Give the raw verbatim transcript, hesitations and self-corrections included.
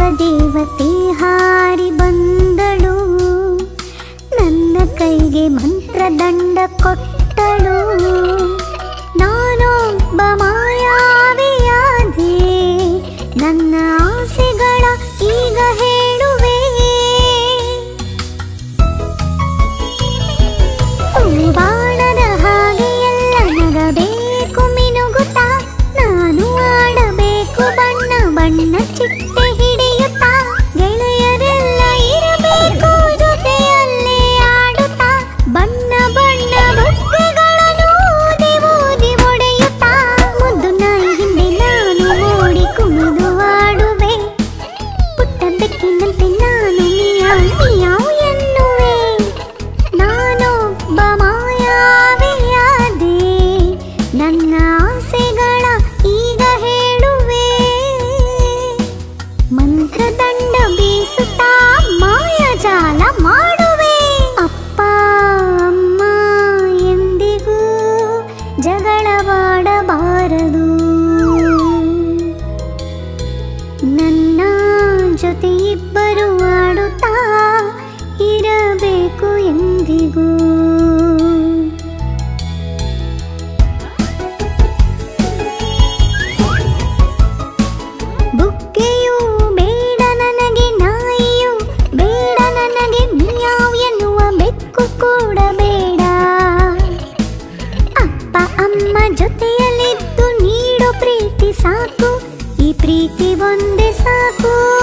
ದೇವತೆ ಹಾರಿ ಬಂದಳು, ನನ್ನ ಕೈಗೆ ಮಂತ್ರದಂಡ ಕೊಟ್ಟಳು. ನಾನೊಬ್ಬ ಮಾಯಾವಿಯಾದೆ, ನನ್ನ ಆಸೆಗಳ ಈಗ ಹೇಳುವೆ. ಬಾಣದ ಹಾಗೆ ಎಲ್ಲ ನಗಬೇಕು ಮಿನುಗುತ್ತ, ನಾನು ಆಡಬೇಕು ಬಣ್ಣ ಬಣ್ಣ ಚಿಟ್ಟೆ ಹಿಡಿಯುತ್ತಾ. ಗೆಳೆಯರೆಲ್ಲ ಇರಬೇಕು ಜೊತೆಯಲ್ಲೇ ಆಡುತ್ತಾ, ಬಣ್ಣ ಬಣ್ಣ ಬುಕ್ಕೆಗಳನ್ನು ಓದಿ ಓದಿ ಒಡೆಯುತ್ತಾ. ಮುದ್ದು ನಾಯಿ ಹಿಂದೆ ನಾನು ಓಡಿ ಕುಣಿದು ಆಡುವೆ, ಪುಟ್ಟ ಬೆಕ್ಕಿನಂತೆ ನಾನು ಮಿಯಾವ್ ಮಿಯಾವ್ ಎನ್ನುವೆ. ನಾನೊಬ್ಬ ಮಾಯಾವಿಯಾದೆ, ನನ್ನ ಆಸೆಗಳ ಈಗ ಹೇಳುವೆ. ಮಂತ್ರದಂಡ ಬೀಸುತ್ತಾ ಮಾಯಾಜಾಲ ಮಾಡುವೆ. ಅಪ್ಪ ಅಮ್ಮ ಎಂದಿಗೂ ಜಗಳವಾಡಬಾರದು, ನನ್ನ ಜೊತೆ ಇಬ್ಬರು ಆಡುತ್ತಾ ಇರಬೇಕು ಎಂದಿಗೂ. ಬುಕ್ಕೆಯೂ ಬೇಡ ನನಗೆ, ನಾಯಿಯೂ ಬೇಡ ನನಗೆ, ಮಿಯಾವ್ ಎನ್ನುವ ಬೆಕ್ಕು ಕೂಡ ಬೇಡ. ಅಪ್ಪ ಅಮ್ಮ ಜೊತೆಯಲ್ಲಿದ್ದು ನೀಡೋ ಪ್ರೀತಿ ಸಾಕು, ಈ ಪ್ರೀತಿ ಒಂದೇ ಸಾಕು.